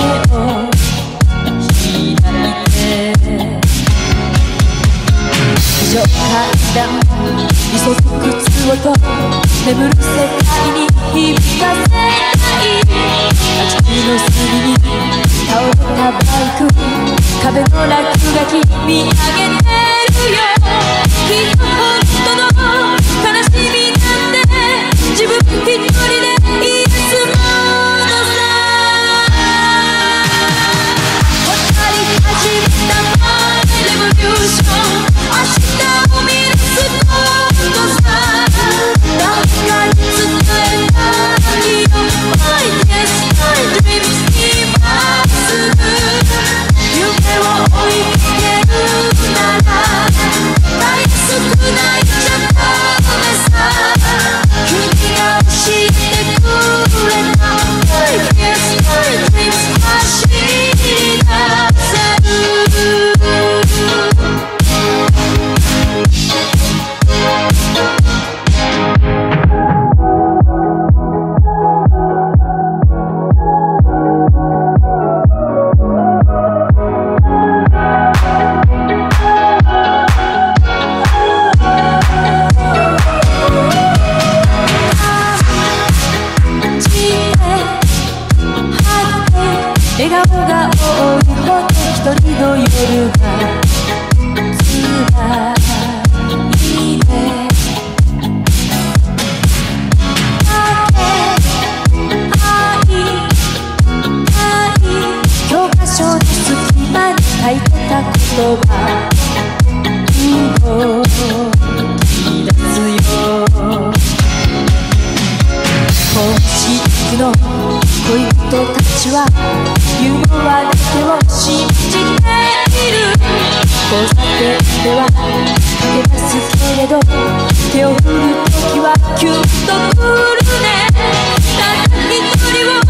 を開いて非常階段に注ぐ靴音眠る世界に響かせない街の隅に倒れたバイク壁の落書き見上げてるよきっと本当の悲しみなんて自分一人で言い出すものさ渡り始めたマイレボリューション明日を見出すことさ誰かに伝えたいよ My destiny dreams 今すぐ夢を追いかけるなら大少ないじゃダメさ君が教えてくれた My destiny dreams 走り出せる笑顔が多いほど一人の夜が辛いね教科書の隙間に書いてた言葉動き出すよ本質の恋人たちはユーモアだけを信じている交差点では駆け出すけれど手を振るときはキュンとくるねたった一人を